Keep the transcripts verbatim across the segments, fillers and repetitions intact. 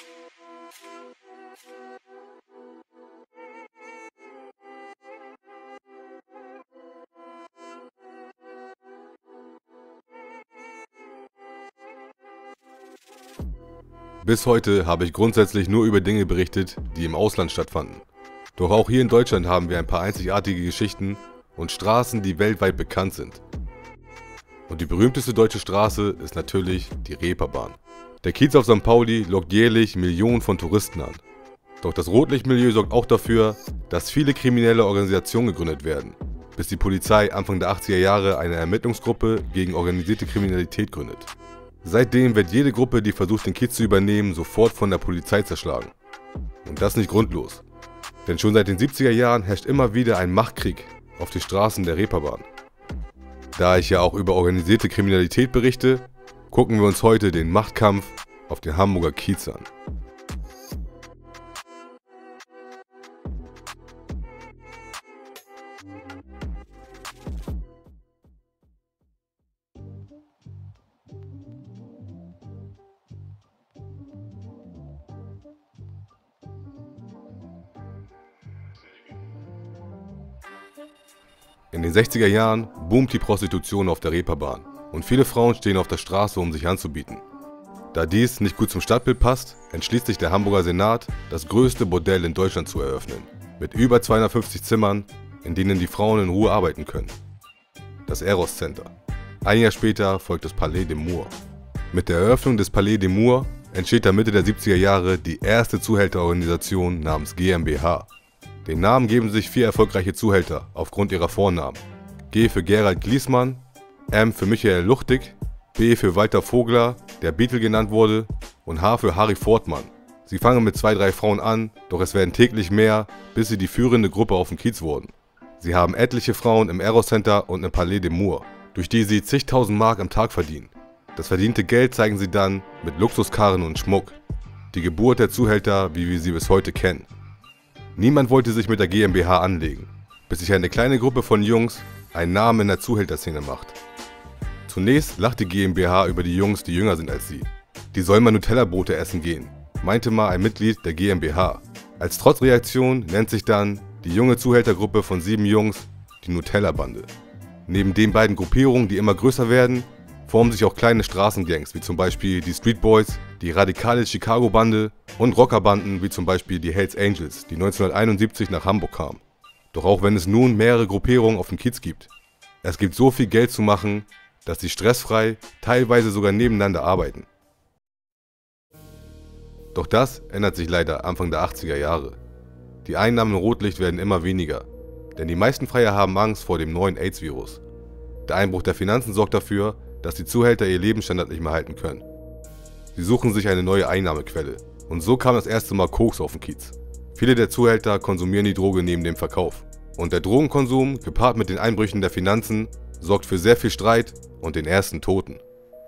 Bis heute habe ich grundsätzlich nur über Dinge berichtet, die im Ausland stattfanden. Doch auch hier in Deutschland haben wir ein paar einzigartige Geschichten und Straßen, die weltweit bekannt sind. Und die berühmteste deutsche Straße ist natürlich die Reeperbahn. Der Kiez auf Sankt Pauli lockt jährlich Millionen von Touristen an. Doch das Rotlichtmilieu sorgt auch dafür, dass viele kriminelle Organisationen gegründet werden, bis die Polizei Anfang der achtziger Jahre eine Ermittlungsgruppe gegen organisierte Kriminalität gründet. Seitdem wird jede Gruppe, die versucht, den Kiez zu übernehmen, sofort von der Polizei zerschlagen. Und das nicht grundlos. Denn schon seit den siebziger Jahren herrscht immer wieder ein Machtkrieg auf den Straßen der Reeperbahn. Da ich ja auch über organisierte Kriminalität berichte, gucken wir uns heute den Machtkampf auf den Hamburger Kiez an. In den sechziger Jahren boomt die Prostitution auf der Reeperbahn und viele Frauen stehen auf der Straße, um sich anzubieten. Da dies nicht gut zum Stadtbild passt, entschließt sich der Hamburger Senat, das größte Bordell in Deutschland zu eröffnen, mit über zweihundertfünfzig Zimmern, in denen die Frauen in Ruhe arbeiten können. Das Eros Center. Ein Jahr später folgt das Palais des Moors. Mit der Eröffnung des Palais des Moors entsteht dann Mitte der siebziger Jahre die erste Zuhälterorganisation namens GmbH. Den Namen geben sich vier erfolgreiche Zuhälter aufgrund ihrer Vornamen. G für Gerald Gliesmann, M für Michael Luchtig, B für Walter Vogler, der Beatle genannt wurde, und H für Harry Fortmann. Sie fangen mit zwei, drei Frauen an, doch es werden täglich mehr, bis sie die führende Gruppe auf dem Kiez wurden. Sie haben etliche Frauen im Eros Center und im Palais des Moors, durch die sie zigtausend Mark am Tag verdienen. Das verdiente Geld zeigen sie dann mit Luxuskarren und Schmuck. Die Geburt der Zuhälter, wie wir sie bis heute kennen. Niemand wollte sich mit der GmbH anlegen, bis sich eine kleine Gruppe von Jungs einen Namen in der Zuhälterszene macht. Zunächst lacht die GmbH über die Jungs, die jünger sind als sie. Die sollen mal Nutella-Brote essen gehen, meinte mal ein Mitglied der GmbH. Als Trotzreaktion nennt sich dann die junge Zuhältergruppe von sieben Jungs die Nutella-Bande. Neben den beiden Gruppierungen, die immer größer werden, formen sich auch kleine Straßengangs, wie zum Beispiel die Street Boys, die radikale Chicago-Bande und Rockerbanden wie zum Beispiel die Hells Angels, die neunzehnhunderteinundsiebzig nach Hamburg kamen. Doch auch wenn es nun mehrere Gruppierungen auf dem Kiez gibt, es gibt so viel Geld zu machen, dass sie stressfrei, teilweise sogar nebeneinander arbeiten. Doch das ändert sich leider Anfang der achtziger Jahre. Die Einnahmen im Rotlicht werden immer weniger, denn die meisten Freier haben Angst vor dem neuen AIDS-Virus. Der Einbruch der Finanzen sorgt dafür, dass die Zuhälter ihr Lebensstandard nicht mehr halten können. Sie suchen sich eine neue Einnahmequelle und so kam das erste Mal Koks auf den Kiez. Viele der Zuhälter konsumieren die Droge neben dem Verkauf und der Drogenkonsum, gepaart mit den Einbrüchen der Finanzen, sorgt für sehr viel Streit und den ersten Toten.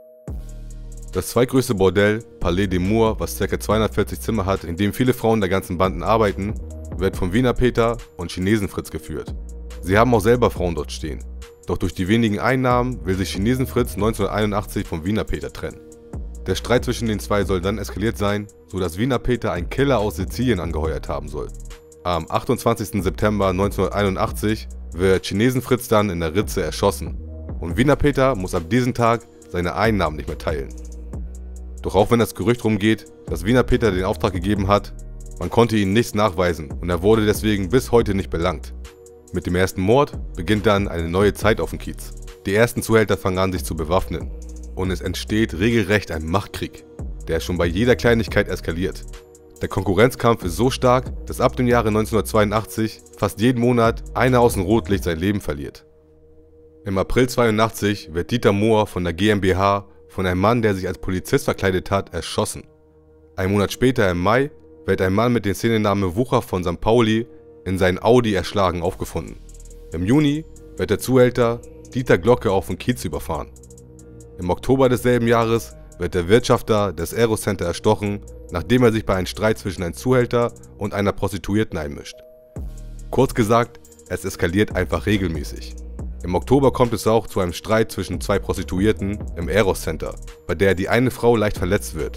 Das zweitgrößte Bordell, Palais des Moors, was ca. zweihundertvierzig Zimmer hat, in dem viele Frauen der ganzen Banden arbeiten, wird von Wiener Peter und Chinesen Fritz geführt. Sie haben auch selber Frauen dort stehen. Doch durch die wenigen Einnahmen will sich Chinesen Fritz neunzehnhunderteinundachtzig vom Wiener Peter trennen. Der Streit zwischen den zwei soll dann eskaliert sein, sodass Wiener Peter einen Killer aus Sizilien angeheuert haben soll. Am achtundzwanzigsten September neunzehnhunderteinundachtzig wird Chinesen Fritz dann in der Ritze erschossen und Wiener Peter muss ab diesem Tag seine Einnahmen nicht mehr teilen. Doch auch wenn das Gerücht rumgeht, dass Wiener Peter den Auftrag gegeben hat, man konnte ihnen nichts nachweisen und er wurde deswegen bis heute nicht belangt. Mit dem ersten Mord beginnt dann eine neue Zeit auf dem Kiez. Die ersten Zuhälter fangen an, sich zu bewaffnen. Und es entsteht regelrecht ein Machtkrieg, der schon bei jeder Kleinigkeit eskaliert. Der Konkurrenzkampf ist so stark, dass ab dem Jahre neunzehnhundertzweiundachtzig fast jeden Monat einer aus dem Rotlicht sein Leben verliert. Im April zweiundachtzig wird Dieter Mohr von der GmbH von einem Mann, der sich als Polizist verkleidet hat, erschossen. Ein Monat später, im Mai, wird ein Mann mit dem Szenennamen Wucher von Sankt Pauli in seinen Audi erschlagen aufgefunden. Im Juni wird der Zuhälter Dieter Glocke auf dem Kiez überfahren. Im Oktober desselben Jahres wird der Wirtschafter des Eros Center erstochen, nachdem er sich bei einem Streit zwischen einem Zuhälter und einer Prostituierten einmischt. Kurz gesagt, es eskaliert einfach regelmäßig. Im Oktober kommt es auch zu einem Streit zwischen zwei Prostituierten im Eros Center, bei der die eine Frau leicht verletzt wird.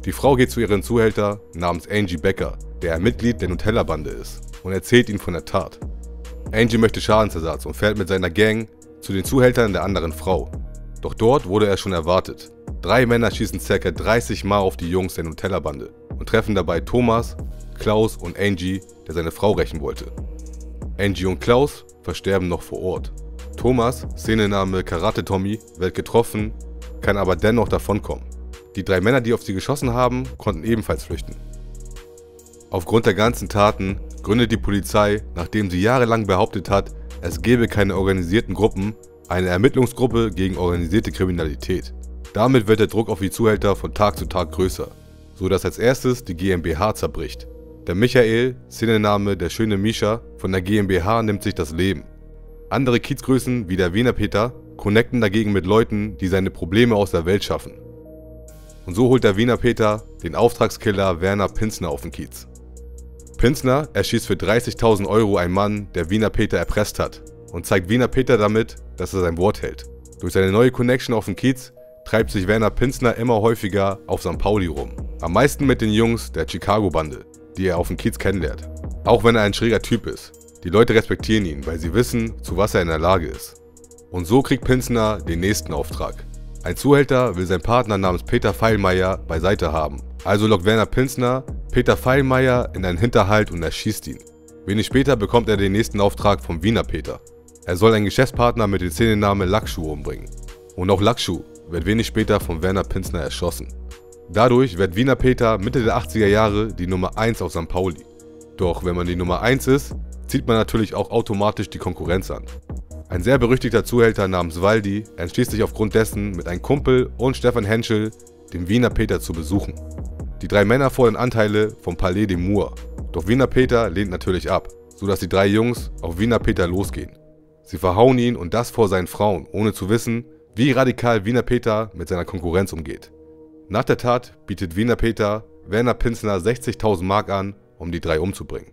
Die Frau geht zu ihrem Zuhälter namens Angie Becker, der ein Mitglied der Nutella-Bande ist, und erzählt ihm von der Tat. Angie möchte Schadensersatz und fährt mit seiner Gang zu den Zuhältern der anderen Frau. Doch dort wurde er schon erwartet. Drei Männer schießen ca. dreißig Mal auf die Jungs der Nutella-Bande und treffen dabei Thomas, Klaus und Angie, der seine Frau rächen wollte. Angie und Klaus versterben noch vor Ort. Thomas, Szenenname Karate Tommy, wird getroffen, kann aber dennoch davonkommen. Die drei Männer, die auf sie geschossen haben, konnten ebenfalls flüchten. Aufgrund der ganzen Taten gründet die Polizei, nachdem sie jahrelang behauptet hat, es gebe keine organisierten Gruppen, eine Ermittlungsgruppe gegen organisierte Kriminalität. Damit wird der Druck auf die Zuhälter von Tag zu Tag größer, so dass als erstes die GmbH zerbricht. Der Michael, Szenenname der schöne Mischa, von der GmbH nimmt sich das Leben. Andere Kiezgrößen wie der Wiener Peter connecten dagegen mit Leuten, die seine Probleme aus der Welt schaffen. Und so holt der Wiener Peter den Auftragskiller Werner Pinzner auf den Kiez. Pinzner erschießt für dreißigtausend Euro einen Mann, der Wiener Peter erpresst hat, und zeigt Wiener Peter damit, dass er sein Wort hält. Durch seine neue Connection auf dem Kiez treibt sich Werner Pinzner immer häufiger auf Sankt Pauli rum. Am meisten mit den Jungs der Chicago-Bande, die er auf dem Kiez kennenlernt. Auch wenn er ein schräger Typ ist. Die Leute respektieren ihn, weil sie wissen, zu was er in der Lage ist. Und so kriegt Pinzner den nächsten Auftrag. Ein Zuhälter will seinen Partner namens Peter Feilmeier beiseite haben. Also lockt Werner Pinzner Peter Feilmeier in einen Hinterhalt und erschießt ihn. Wenig später bekommt er den nächsten Auftrag vom Wiener Peter. Er soll einen Geschäftspartner mit dem Szenennamen Lackschuh umbringen. Und auch Lackschuh wird wenig später von Werner Pinzner erschossen. Dadurch wird Wiener Peter Mitte der achtziger Jahre die Nummer eins auf Sankt Pauli. Doch wenn man die Nummer eins ist, zieht man natürlich auch automatisch die Konkurrenz an. Ein sehr berüchtigter Zuhälter namens Waldi entschließt sich aufgrund dessen, mit einem Kumpel und Stefan Henschel den Wiener Peter zu besuchen. Die drei Männer fordern Anteile vom Palais des Moors, doch Wiener Peter lehnt natürlich ab, sodass die drei Jungs auf Wiener Peter losgehen. Sie verhauen ihn und das vor seinen Frauen, ohne zu wissen, wie radikal Wiener Peter mit seiner Konkurrenz umgeht. Nach der Tat bietet Wiener Peter Werner Pinzner sechzigtausend Mark an, um die drei umzubringen.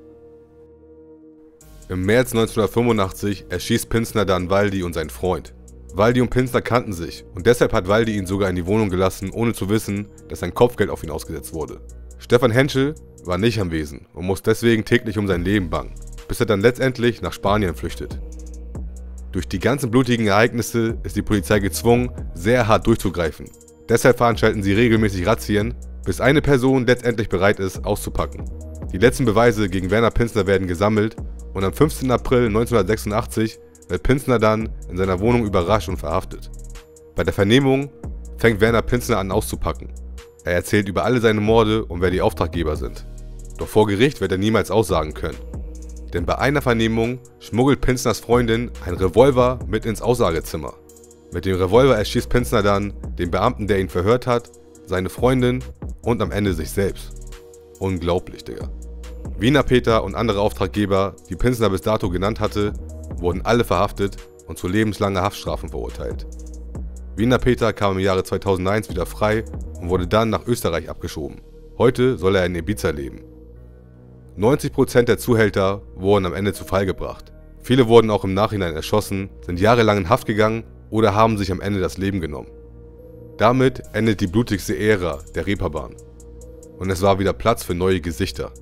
Im März neunzehnhundertfünfundachtzig erschießt Pinzner dann Waldi und seinen Freund. Waldi und Pinzner kannten sich und deshalb hat Waldi ihn sogar in die Wohnung gelassen, ohne zu wissen, dass ein Kopfgeld auf ihn ausgesetzt wurde. Stefan Henschel war nicht anwesend und muss deswegen täglich um sein Leben bangen, bis er dann letztendlich nach Spanien flüchtet. Durch die ganzen blutigen Ereignisse ist die Polizei gezwungen, sehr hart durchzugreifen. Deshalb veranstalten sie regelmäßig Razzien, bis eine Person letztendlich bereit ist, auszupacken. Die letzten Beweise gegen Werner Pinzner werden gesammelt und am fünfzehnten April neunzehnhundertsechsundachtzig wird Pinzner dann in seiner Wohnung überrascht und verhaftet. Bei der Vernehmung fängt Werner Pinzner an auszupacken. Er erzählt über alle seine Morde und wer die Auftraggeber sind. Doch vor Gericht wird er niemals aussagen können. Denn bei einer Vernehmung schmuggelt Pinzners Freundin einen Revolver mit ins Aussagezimmer. Mit dem Revolver erschießt Pinzner dann den Beamten, der ihn verhört hat, seine Freundin und am Ende sich selbst. Unglaublich, Digga. Wiener Peter und andere Auftraggeber, die Pinzner bis dato genannt hatte, wurden alle verhaftet und zu lebenslanger Haftstrafen verurteilt. Wiener Peter kam im Jahre zweitausendeins wieder frei und wurde dann nach Österreich abgeschoben. Heute soll er in Ibiza leben. neunzig Prozent der Zuhälter wurden am Ende zu Fall gebracht. Viele wurden auch im Nachhinein erschossen, sind jahrelang in Haft gegangen oder haben sich am Ende das Leben genommen. Damit endet die blutigste Ära der Reeperbahn. Und es war wieder Platz für neue Gesichter.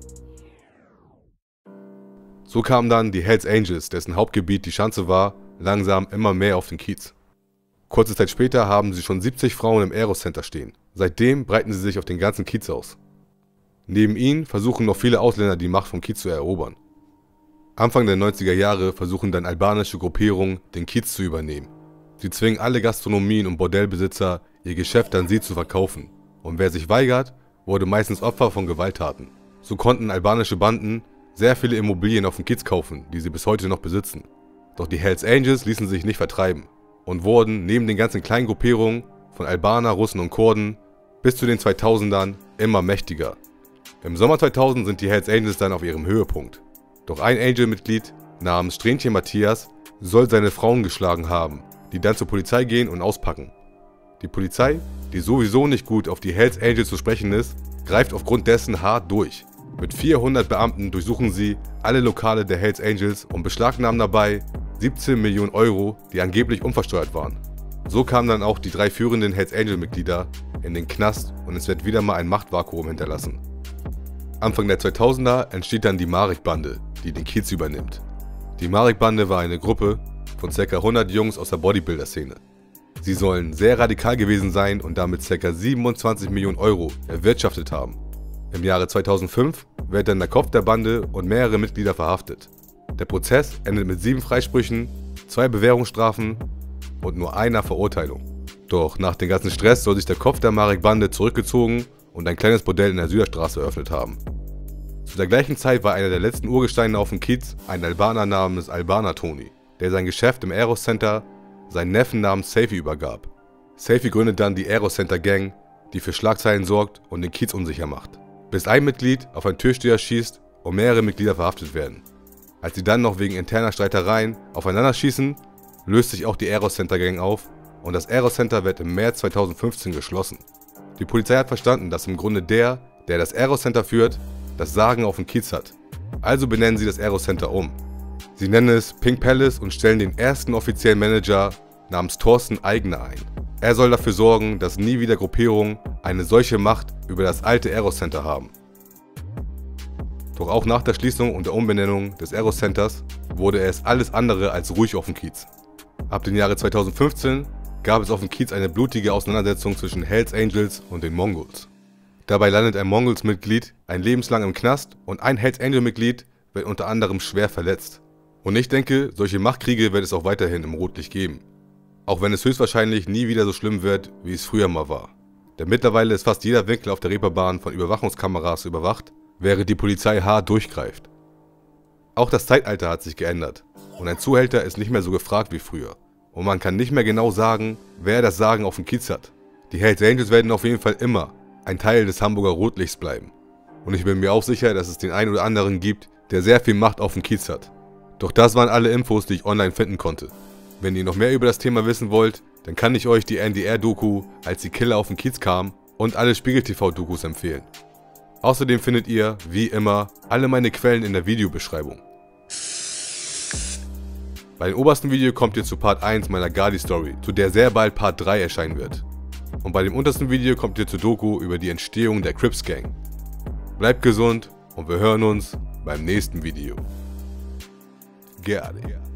So kamen dann die Hells Angels, dessen Hauptgebiet die Schanze war, langsam immer mehr auf den Kiez. Kurze Zeit später haben sie schon siebzig Frauen im Aero-Center stehen. Seitdem breiten sie sich auf den ganzen Kiez aus. Neben ihnen versuchen noch viele Ausländer die Macht vom Kiez zu erobern. Anfang der neunziger Jahre versuchen dann albanische Gruppierungen, den Kiez zu übernehmen. Sie zwingen alle Gastronomien und Bordellbesitzer, ihr Geschäft an sie zu verkaufen. Und wer sich weigert, wurde meistens Opfer von Gewalttaten. So konnten albanische Banden sehr viele Immobilien auf dem Kiez kaufen, die sie bis heute noch besitzen. Doch die Hells Angels ließen sich nicht vertreiben und wurden neben den ganzen kleinen Gruppierungen von Albaner, Russen und Kurden bis zu den zweitausendern immer mächtiger. Im Sommer zweitausend sind die Hells Angels dann auf ihrem Höhepunkt. Doch ein Angel-Mitglied namens Strähnchen Matthias soll seine Frauen geschlagen haben, die dann zur Polizei gehen und auspacken. Die Polizei, die sowieso nicht gut auf die Hells Angels zu sprechen ist, greift aufgrund dessen hart durch. Mit vierhundert Beamten durchsuchen sie alle Lokale der Hells Angels und beschlagnahmen dabei siebzehn Millionen Euro, die angeblich unversteuert waren. So kamen dann auch die drei führenden Hells Angel Mitglieder, in den Knast und es wird wieder mal ein Machtvakuum hinterlassen. Anfang der zweitausender entsteht dann die Marek-Bande, die den Kiez übernimmt. Die Marek-Bande war eine Gruppe von ca. hundert Jungs aus der Bodybuilder-Szene. Sie sollen sehr radikal gewesen sein und damit ca. siebenundzwanzig Millionen Euro erwirtschaftet haben. Im Jahre zweitausendfünf wird dann der Kopf der Bande und mehrere Mitglieder verhaftet. Der Prozess endet mit sieben Freisprüchen, zwei Bewährungsstrafen und nur einer Verurteilung. Doch nach dem ganzen Stress soll sich der Kopf der Marek-Bande zurückgezogen und ein kleines Bordell in der Süderstraße eröffnet haben. Zu der gleichen Zeit war einer der letzten Urgesteine auf dem Kiez ein Albaner namens Albaner Tony, der sein Geschäft im Aero Center seinen Neffen namens Safey übergab. Safey gründet dann die Aero Center Gang, die für Schlagzeilen sorgt und den Kiez unsicher macht, bis ein Mitglied auf einen Türsteher schießt und mehrere Mitglieder verhaftet werden. Als sie dann noch wegen interner Streitereien aufeinander schießen, löst sich auch die Aero Center Gang auf und das Aero Center wird im März zweitausendfünfzehn geschlossen. Die Polizei hat verstanden, dass im Grunde der, der das Aero Center führt, das Sagen auf dem Kiez hat. Also benennen sie das Aero Center um. Sie nennen es Pink Palace und stellen den ersten offiziellen Manager namens Thorsten Eigner ein. Er soll dafür sorgen, dass nie wieder Gruppierungen eine solche Macht über das alte Aero Center haben. Doch auch nach der Schließung und der Umbenennung des Aero Centers wurde es alles andere als ruhig auf dem Kiez. Ab dem Jahre zweitausendfünfzehn gab es auf dem Kiez eine blutige Auseinandersetzung zwischen Hells Angels und den Mongols. Dabei landet ein Mongols-Mitglied ein lebenslang im Knast und ein Hells Angel-Mitglied wird unter anderem schwer verletzt. Und ich denke, solche Machtkriege wird es auch weiterhin im Rotlicht geben. Auch wenn es höchstwahrscheinlich nie wieder so schlimm wird, wie es früher mal war. Denn mittlerweile ist fast jeder Winkel auf der Reeperbahn von Überwachungskameras überwacht, während die Polizei hart durchgreift. Auch das Zeitalter hat sich geändert und ein Zuhälter ist nicht mehr so gefragt wie früher. Und man kann nicht mehr genau sagen, wer das Sagen auf dem Kiez hat. Die Hells Angels werden auf jeden Fall immer ein Teil des Hamburger Rotlichts bleiben. Und ich bin mir auch sicher, dass es den einen oder anderen gibt, der sehr viel Macht auf dem Kiez hat. Doch das waren alle Infos, die ich online finden konnte. Wenn ihr noch mehr über das Thema wissen wollt, dann kann ich euch die N D R-Doku Als die Killer auf den Kiez kamen und alle Spiegel-T V-Dokus empfehlen. Außerdem findet ihr, wie immer, alle meine Quellen in der Videobeschreibung. Bei dem obersten Video kommt ihr zu Part eins meiner Gardi-Story, zu der sehr bald Part drei erscheinen wird. Und bei dem untersten Video kommt ihr zur Doku über die Entstehung der Crips Gang. Bleibt gesund und wir hören uns beim nächsten Video. Gardi.